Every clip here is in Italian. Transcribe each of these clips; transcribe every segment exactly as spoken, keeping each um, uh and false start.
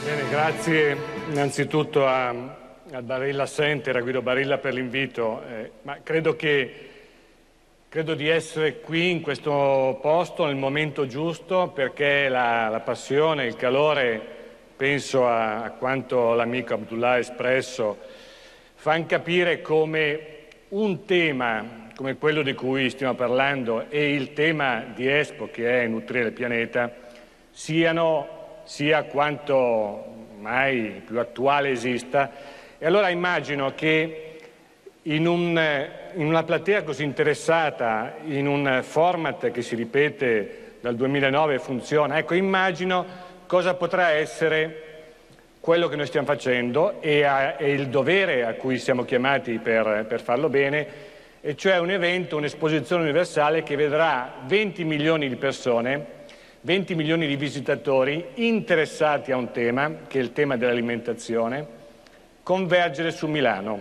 Bene, grazie innanzitutto a, a Barilla Center, a Guido Barilla per l'invito, eh, ma credo che credo di essere qui in questo posto nel momento giusto, perché la, la passione, il calore, penso a, a quanto l'amico Abdullah ha espresso, fanno capire come un tema come quello di cui stiamo parlando e il tema di Expo, che è nutrire il pianeta, siano sia quanto mai più attuale esista. E allora immagino che in, un, in una platea così interessata, in un format che si ripete dal duemilanove e funziona, ecco, immagino cosa potrà essere quello che noi stiamo facendo e, a, e il dovere a cui siamo chiamati per, per farlo bene, e cioè un evento, un'esposizione universale che vedrà venti milioni di persone, venti milioni di visitatori interessati a un tema, che è il tema dell'alimentazione, convergere su Milano.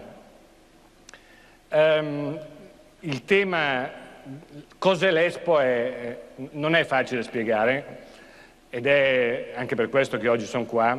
Um, il tema, cos'è l'Expo, è, non è facile da spiegare, ed è anche per questo che oggi sono qua.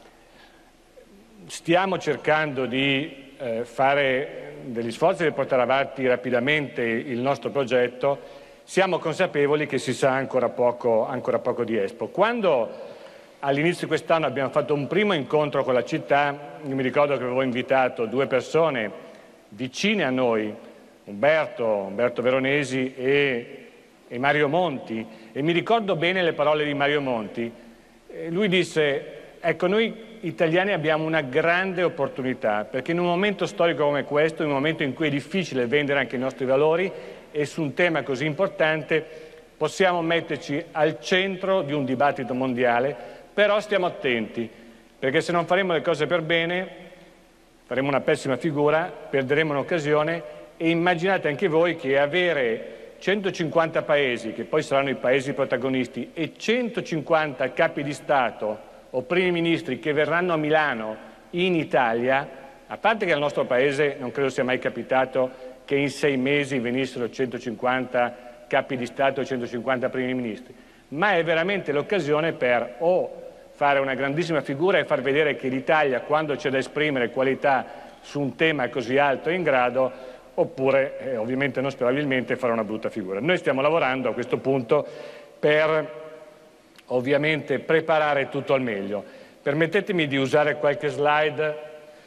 Stiamo cercando di eh, fare degli sforzi per portare avanti rapidamente il nostro progetto. Siamo consapevoli che si sa ancora poco, ancora poco di Expo. Quando all'inizio di quest'anno abbiamo fatto un primo incontro con la città, io mi ricordo che avevo invitato due persone vicine a noi, Umberto, Umberto Veronesi e, e Mario Monti, e mi ricordo bene le parole di Mario Monti. E lui disse: ecco, noi italiani abbiamo una grande opportunità, perché in un momento storico come questo, in un momento in cui è difficile vendere anche i nostri valori, e su un tema così importante possiamo metterci al centro di un dibattito mondiale, però stiamo attenti, perché se non faremo le cose per bene faremo una pessima figura, perderemo un'occasione. E immaginate anche voi che avere centocinquanta paesi, che poi saranno i paesi protagonisti, e centocinquanta capi di Stato o primi ministri che verranno a Milano in Italia, a parte che al nostro Paese non credo sia mai capitato che in sei mesi venissero centocinquanta capi di Stato e centocinquanta primi ministri, ma è veramente l'occasione per o fare una grandissima figura e far vedere che l'Italia, quando c'è da esprimere qualità su un tema così alto, è in grado, oppure, eh, ovviamente non sperabilmente, fare una brutta figura. Noi stiamo lavorando a questo punto per, ovviamente, preparare tutto al meglio. Permettetemi di usare qualche slide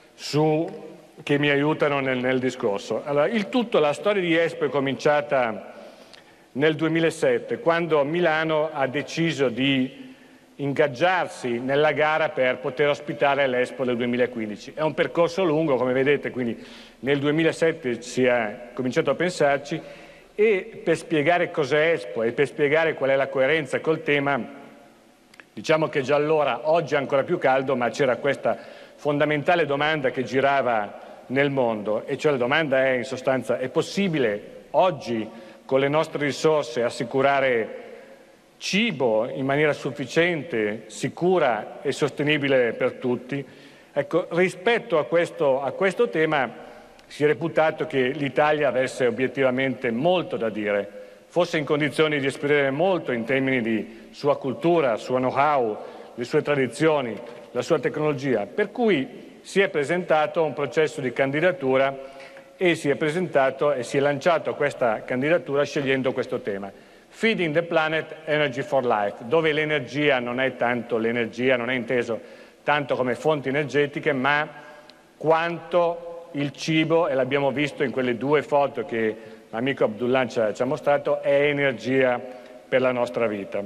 su... che mi aiutano nel, nel discorso. Allora, il tutto, la storia di Expo è cominciata nel duemilasette, quando Milano ha deciso di ingaggiarsi nella gara per poter ospitare l'Expo del duemilaquindici. È un percorso lungo, come vedete, quindi nel duemilasette si è cominciato a pensarci, e per spiegare cos'è Expo e per spiegare qual è la coerenza col tema, diciamo che già allora, oggi è ancora più caldo, ma c'era questa fondamentale domanda che girava nel mondo, e cioè la domanda è in sostanza: è possibile oggi con le nostre risorse assicurare cibo in maniera sufficiente, sicura e sostenibile per tutti? Ecco, rispetto a questo, a questo tema si è reputato che l'Italia avesse obiettivamente molto da dire, fosse in condizioni di esprimere molto in termini di sua cultura, suo know-how, le sue tradizioni, la sua tecnologia, per cui si è presentato un processo di candidatura e si è presentato e si è lanciato questa candidatura scegliendo questo tema: Feeding the Planet, Energy for Life, dove l'energia non è tanto l'energia, non è inteso tanto come fonti energetiche, ma quanto il cibo, e l'abbiamo visto in quelle due foto che l'amico Abdullah ci ha, ci ha mostrato, è energia per la nostra vita.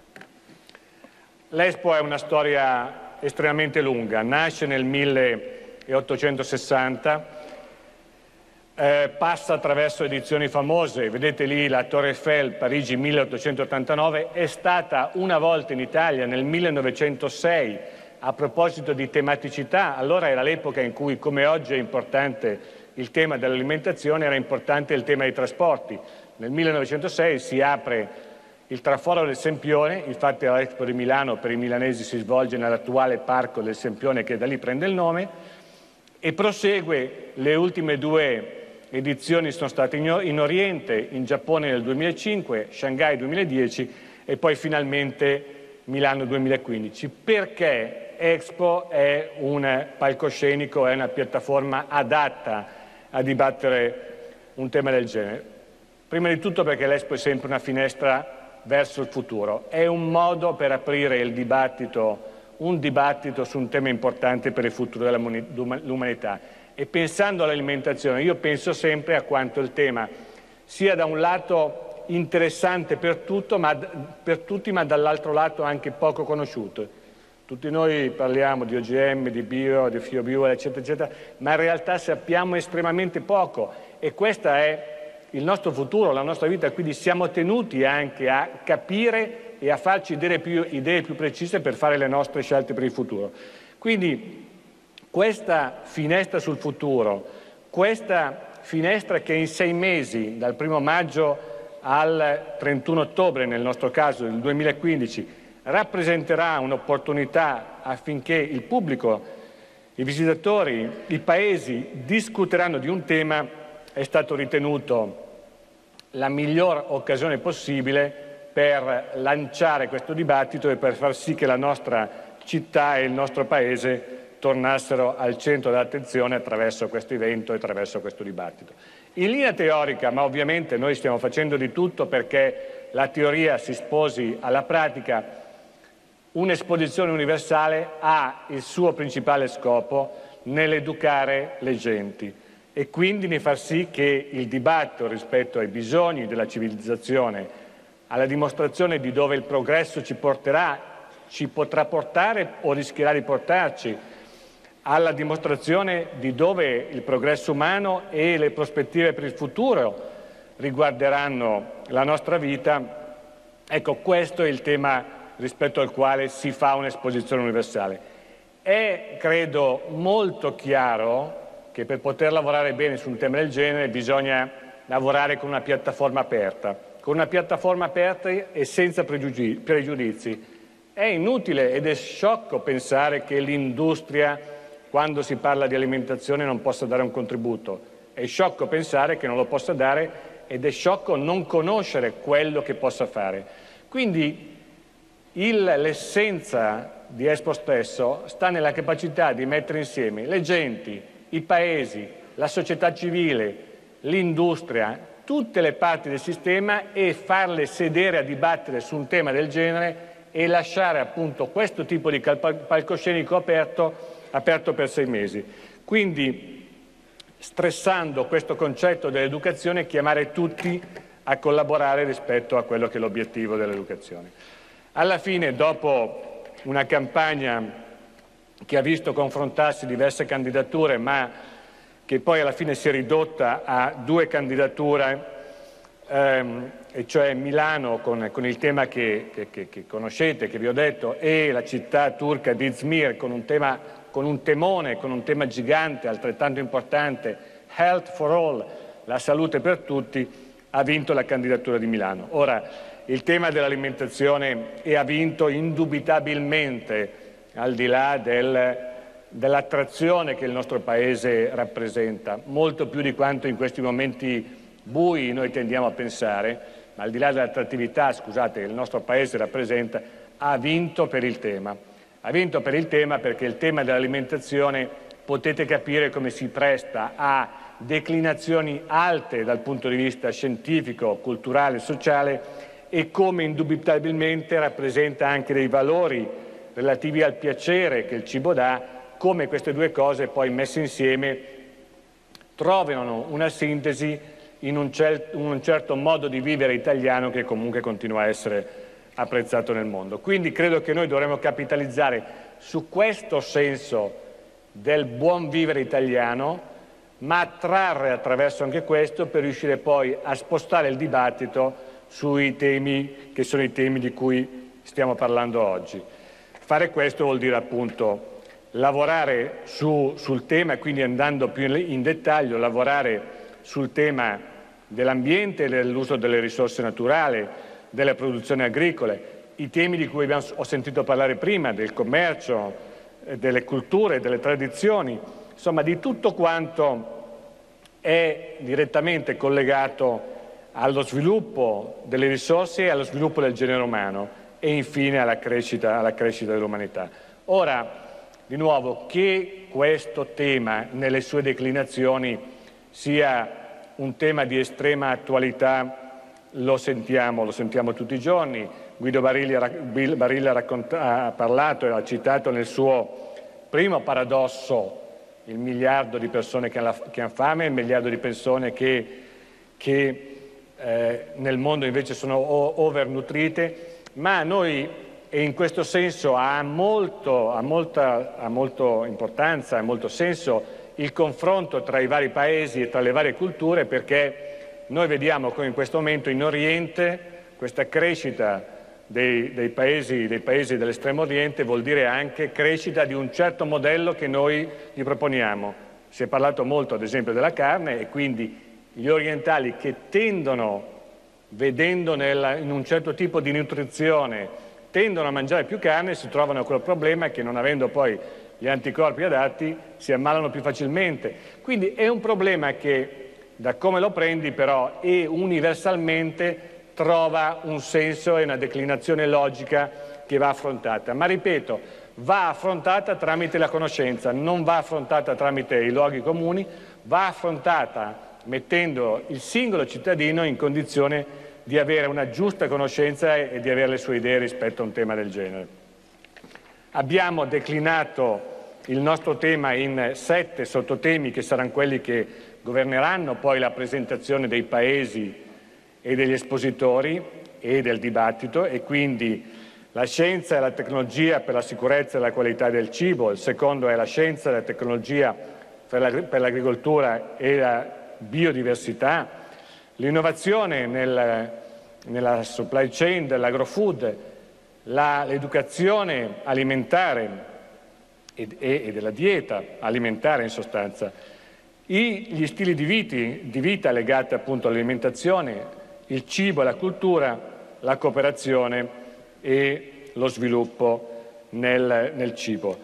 L'Expo è una storia estremamente lunga, nasce nel milleottocentosessanta, eh, passa attraverso edizioni famose, vedete lì la Torre Eiffel, Parigi milleottocentottantanove, è stata una volta in Italia nel millenovecentosei, a proposito di tematicità. Allora era l'epoca in cui, come oggi è importante il tema dell'alimentazione, era importante il tema dei trasporti. Nel millenovecentosei si apre il traforo del Sempione, infatti l'Expo di Milano per i milanesi si svolge nell'attuale parco del Sempione, che da lì prende il nome, e prosegue. Le ultime due edizioni sono state in Oriente, in Giappone nel duemilacinque, Shanghai duemiladieci e poi finalmente Milano duemilaquindici. Perché Expo è un palcoscenico, è una piattaforma adatta a dibattere un tema del genere. Prima di tutto perché l'Expo è sempre una finestra verso il futuro, è un modo per aprire il dibattito, un dibattito su un tema importante per il futuro dell'umanità. E pensando all'alimentazione, io penso sempre a quanto il tema sia da un lato interessante per, tutto, ma, per tutti, ma dall'altro lato anche poco conosciuto. Tutti noi parliamo di O G M, di bio, di bio, eccetera, eccetera, ma in realtà sappiamo estremamente poco e questo è il nostro futuro, la nostra vita, quindi siamo tenuti anche a capire e a farci idee più, idee più precise per fare le nostre scelte per il futuro. Quindi questa finestra sul futuro, questa finestra che in sei mesi, dal primo maggio al trentuno ottobre, nel nostro caso del duemilaquindici, rappresenterà un'opportunità affinché il pubblico, i visitatori, i paesi discuteranno di un tema, è stato ritenuto la miglior occasione possibile per lanciare questo dibattito e per far sì che la nostra città e il nostro Paese tornassero al centro dell'attenzione attraverso questo evento e attraverso questo dibattito. In linea teorica, ma ovviamente noi stiamo facendo di tutto perché la teoria si sposi alla pratica, un'esposizione universale ha il suo principale scopo nell'educare le genti e quindi nel far sì che il dibattito rispetto ai bisogni della civilizzazione, alla dimostrazione di dove il progresso ci porterà, ci potrà portare o rischierà di portarci, alla dimostrazione di dove il progresso umano e le prospettive per il futuro riguarderanno la nostra vita, ecco, questo è il tema rispetto al quale si fa un'esposizione universale. È, credo, molto chiaro che per poter lavorare bene su un tema del genere bisogna lavorare con una piattaforma aperta, con una piattaforma aperta e senza pregiudizi. È inutile ed è sciocco pensare che l'industria, quando si parla di alimentazione, non possa dare un contributo. È sciocco pensare che non lo possa dare ed è sciocco non conoscere quello che possa fare. Quindi l'essenza di Expo stesso sta nella capacità di mettere insieme le genti, i paesi, la società civile, l'industria, tutte le parti del sistema e farle sedere a dibattere su un tema del genere e lasciare appunto questo tipo di palcoscenico aperto, aperto per sei mesi. Quindi, stressando questo concetto dell'educazione, chiamare tutti a collaborare rispetto a quello che è l'obiettivo dell'educazione. Alla fine, dopo una campagna che ha visto confrontarsi diverse candidature, ma che poi alla fine si è ridotta a due candidature, ehm, e cioè Milano con, con il tema che, che, che conoscete, che vi ho detto, e la città turca di Izmir con un tema, con un temone, con un tema gigante, altrettanto importante, Health for All, la salute per tutti, ha vinto la candidatura di Milano. Ora, il tema dell'alimentazione ha vinto indubitabilmente, al di là del, dell'attrazione che il nostro Paese rappresenta, molto più di quanto in questi momenti bui noi tendiamo a pensare, ma al di là dell'attrattività, scusate, che il nostro Paese rappresenta, ha vinto per il tema. Ha vinto per il tema perché il tema dell'alimentazione potete capire come si presta a declinazioni alte dal punto di vista scientifico, culturale, sociale e come indubitabilmente rappresenta anche dei valori relativi al piacere che il cibo dà, come queste due cose poi messe insieme trovano una sintesi in un, cer- un certo modo di vivere italiano che comunque continua a essere apprezzato nel mondo. Quindi credo che noi dovremmo capitalizzare su questo senso del buon vivere italiano, ma trarre attraverso anche questo per riuscire poi a spostare il dibattito sui temi che sono i temi di cui stiamo parlando oggi. Fare questo vuol dire appunto lavorare su, sul tema, quindi andando più in dettaglio, lavorare sul tema dell'ambiente, dell'uso delle risorse naturali, delle produzioni agricole, i temi di cui abbiamo, ho sentito parlare prima, del commercio, delle culture, delle tradizioni, insomma di tutto quanto è direttamente collegato allo sviluppo delle risorse e allo sviluppo del genere umano e infine alla crescita, alla crescita dell'umanità. Ora, di nuovo, che questo tema nelle sue declinazioni sia un tema di estrema attualità lo sentiamo, lo sentiamo tutti i giorni. Guido Barilla, Barilla ha parlato e ha citato nel suo primo paradosso il miliardo di persone che hanno fame, il miliardo di persone che, che eh, nel mondo invece sono overnutrite, ma noi, e in questo senso ha, molto, ha, molta, ha molto importanza, ha molto senso il confronto tra i vari paesi e tra le varie culture, perché noi vediamo come in questo momento in Oriente questa crescita dei, dei paesi, dei paesi dell'estremo Oriente vuol dire anche crescita di un certo modello che noi gli proponiamo. Si è parlato molto ad esempio della carne e quindi gli orientali che tendono, vedendo nella, in un certo tipo di nutrizione, tendono a mangiare più carne, si trovano quel problema che non avendo poi gli anticorpi adatti si ammalano più facilmente. Quindi è un problema che, da come lo prendi però, e universalmente trova un senso e una declinazione logica che va affrontata. Ma ripeto, va affrontata tramite la conoscenza, non va affrontata tramite i luoghi comuni, va affrontata mettendo il singolo cittadino in condizione di avere una giusta conoscenza e di avere le sue idee rispetto a un tema del genere. Abbiamo declinato il nostro tema in sette sottotemi che saranno quelli che governeranno poi la presentazione dei paesi e degli espositori e del dibattito, e quindi la scienza e la tecnologia per la sicurezza e la qualità del cibo, il secondo è la scienza e la tecnologia per l'agricoltura e la biodiversità, l'innovazione nel, nella supply chain dell'agrofood, l'educazione alimentare e, e della dieta alimentare in sostanza, I, gli stili di, viti, di vita legati appunto all'alimentazione, il cibo e la cultura, la cooperazione e lo sviluppo nel, nel cibo.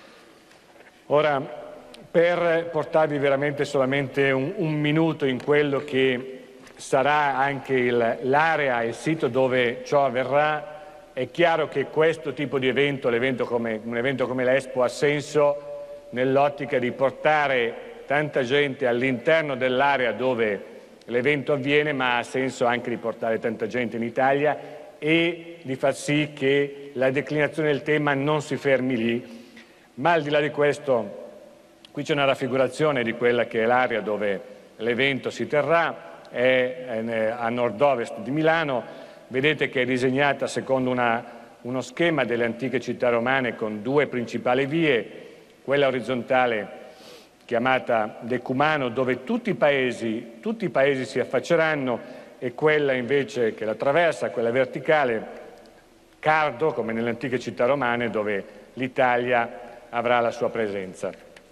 Ora, per portarvi veramente solamente un, un minuto in quello che sarà anche l'area, il sito dove ciò avverrà, è chiaro che questo tipo di evento, l'evento come, un evento come l'Expo, ha senso nell'ottica di portare tanta gente all'interno dell'area dove l'evento avviene, ma ha senso anche di portare tanta gente in Italia e di far sì che la declinazione del tema non si fermi lì. Ma al di là di questo, qui c'è una raffigurazione di quella che è l'area dove l'evento si terrà, è a nord-ovest di Milano. Vedete che è disegnata secondo una, uno schema delle antiche città romane con due principali vie, quella orizzontale chiamata Decumano, dove tutti i paesi, tutti i paesi si affacceranno, e quella invece che la attraversa, quella verticale, Cardo, come nelle antiche città romane, dove l'Italia avrà la sua presenza.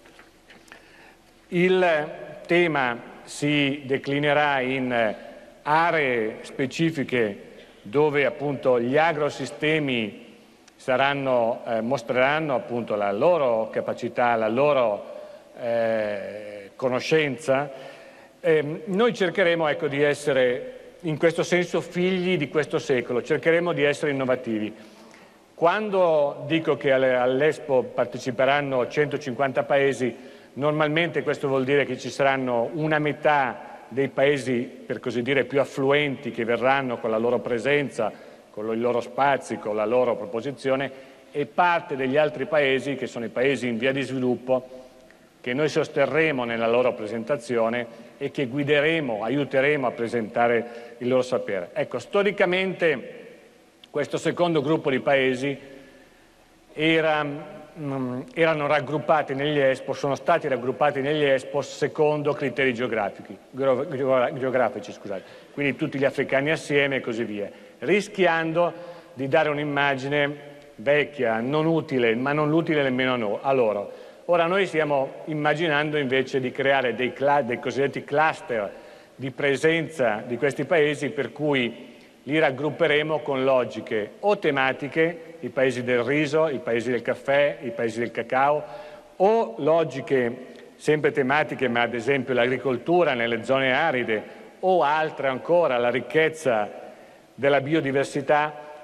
Il tema si declinerà in aree specifiche dove appunto gli agrosistemi saranno, eh, mostreranno appunto la loro capacità, la loro eh, conoscenza. Eh, noi cercheremo ecco, di essere in questo senso figli di questo secolo, cercheremo di essere innovativi. Quando dico che all'Expo parteciperanno centocinquanta paesi, normalmente questo vuol dire che ci saranno una metà dei paesi, per così dire, più affluenti che verranno con la loro presenza, con i loro spazi, con la loro proposizione, e parte degli altri paesi, che sono i paesi in via di sviluppo, che noi sosterremo nella loro presentazione e che guideremo, aiuteremo a presentare il loro sapere. Ecco, storicamente questo secondo gruppo di paesi era, mh, erano raggruppati negli Expo, sono stati raggruppati negli Expo secondo criteri geografici, geografici scusate. Quindi tutti gli africani assieme e così via, rischiando di dare un'immagine vecchia, non utile, ma non utile nemmeno a loro. Ora noi stiamo immaginando invece di creare dei, dei cosiddetti cluster di presenza di questi paesi, per cui li raggrupperemo con logiche o tematiche, i paesi del riso, i paesi del caffè, i paesi del cacao, o logiche sempre tematiche, ma ad esempio l'agricoltura nelle zone aride, o altre ancora, la ricchezza della biodiversità,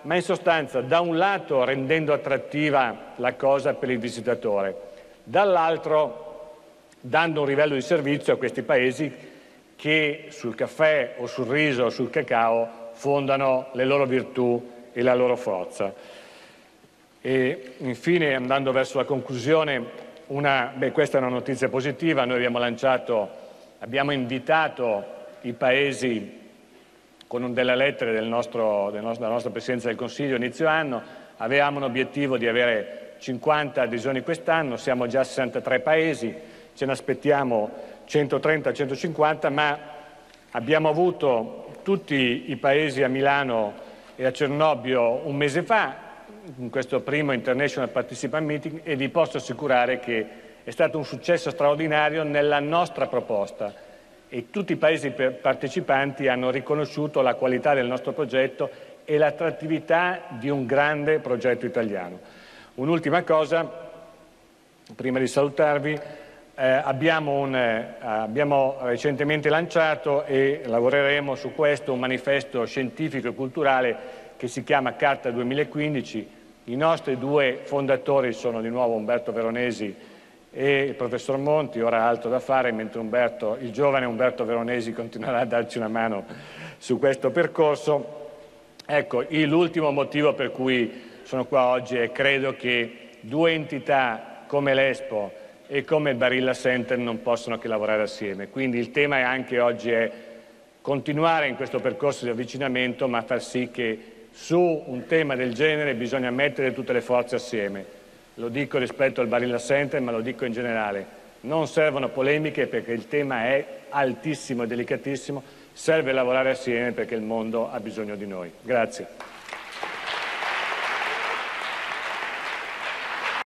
ma in sostanza da un lato rendendo attrattiva la cosa per il visitatore, dall'altro dando un livello di servizio a questi paesi che sul caffè o sul riso o sul cacao fondano le loro virtù e la loro forza. E infine, andando verso la conclusione, una, beh, questa è una notizia positiva. Noi abbiamo lanciato, abbiamo invitato i paesi con delle lettere del nostro, del nostro, della nostra Presidenza del Consiglio inizio anno. Avevamo un obiettivo di avere cinquanta adesioni quest'anno, siamo già a sessantatré paesi, ce ne aspettiamo centotrenta centocinquanta, ma abbiamo avuto tutti i paesi a Milano e a Cernobbio un mese fa, in questo primo International Participant Meeting, e vi posso assicurare che è stato un successo straordinario nella nostra proposta e tutti i paesi partecipanti hanno riconosciuto la qualità del nostro progetto e l'attrattività di un grande progetto italiano. Un'ultima cosa, prima di salutarvi, eh, abbiamo, un, eh, abbiamo recentemente lanciato e lavoreremo su questo un manifesto scientifico e culturale che si chiama Carta duemilaquindici. I nostri due fondatori sono di nuovo Umberto Veronesi e il professor Monti, ora ha altro da fare, mentre Umberto, il giovane Umberto Veronesi continuerà a darci una mano su questo percorso. Ecco, l'ultimo motivo per cui sono qua oggi è credo che due entità come l'Expo e come il Barilla Center non possono che lavorare assieme. Quindi il tema è anche oggi è continuare in questo percorso di avvicinamento, ma far sì che su un tema del genere bisogna mettere tutte le forze assieme. Lo dico rispetto al Barilla Center, ma lo dico in generale. Non servono polemiche perché il tema è altissimo e delicatissimo, serve lavorare assieme perché il mondo ha bisogno di noi. Grazie.